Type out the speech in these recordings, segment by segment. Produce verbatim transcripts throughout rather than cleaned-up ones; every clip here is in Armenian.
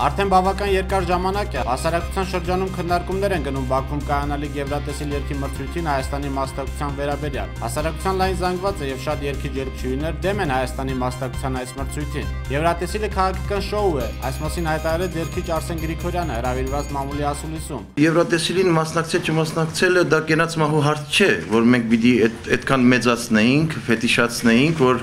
Արդեն բավական երկար ժամանակ է հասարակության շրջանում քննարկումներ են գնում Բաքվում կայանալիք Եվրատեսիլ երգի մրցույթին Հայաստանի մասնակցության վերաբերյալ։ Հասարակության լայն զանգված է եւ շատ երգիչ երգչուհիներ դեմ են Հայաստանի մասնակցության այս մրցույթին։ Եվրատեսիլը քաղաքական շոու է, այս մասին հայտարարեց երգիչ Արսեն Գրիգորյանը հրավիրված մամուլի ասուլիսում։ Եվրատեսիլին մասնակցել չմասնակցելը դա կենաց մահու հարց չէ, որ մենք պիտի այդքան մեծացնեինք, ֆետիշացնեինք, որ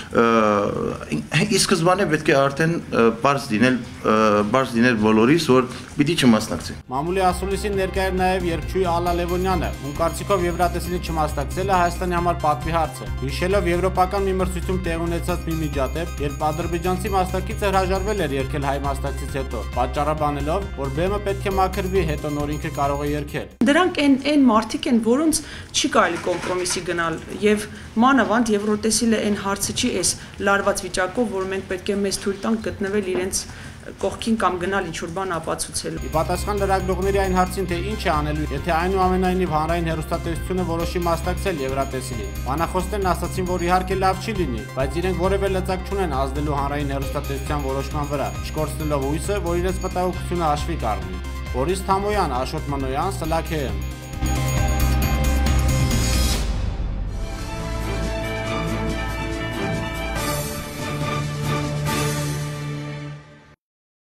ի սկզբանե պետք է արդեն բարձ դինել բարձ դինել բոլորիս, որ պիտի չմասնակցեն։ Մամուլի ասուլիսին ներկա էր նաև երգչուհի Ալլա Լևոնյանը, ում կարծիքով Եվրատեսիլի չմասնակցելը Հայաստանի համար պատվի հարց է։ Հիշելով եվրոպական մի մրցույթում տեղ ունեցած մի միջադեպ, երբ ադրբեջանցի մասնակիցը հրաժարվել էր երգել հայ մասնակցից հետո, պատճառաբանելով, որ բեմը պետք է մաքրվի, հետո նոր ինքը կարող է երգել։ Դրանք այն այն մարդիկ են, որոնց չի կարելի կոմպրոմիսի գնալ, եւ մանավանդ Եվրոտեսիլը այն հարցը չի էս լարված վիճակով, որ մենք պետք է մեզ թույլ տանք գտնվել իրենց կողքին կամ գնալ ինչ-որ բան ապացուցելու։ Ի պատասխան լրագրողների այն հարցին, թե ինչ է անելու, եթե այնուամենայնիվ հանրային հեռուստատեսությունը որոշի մասնակցել Եվրատեսիլին, բանախոսներն ասացին, որ իհարկե լավ չի լինի, բայց իրենք որևէ լծակ չունեն ազդելու հանրային հեռուստատեսության որոշման վրա, չկորցնելով հույսը, որ իրենց մտահոգությունը հաշվի կառնի։ Բորիս Թամոյան, Աշոտ Մանոյան, Սլաք Է Էմ։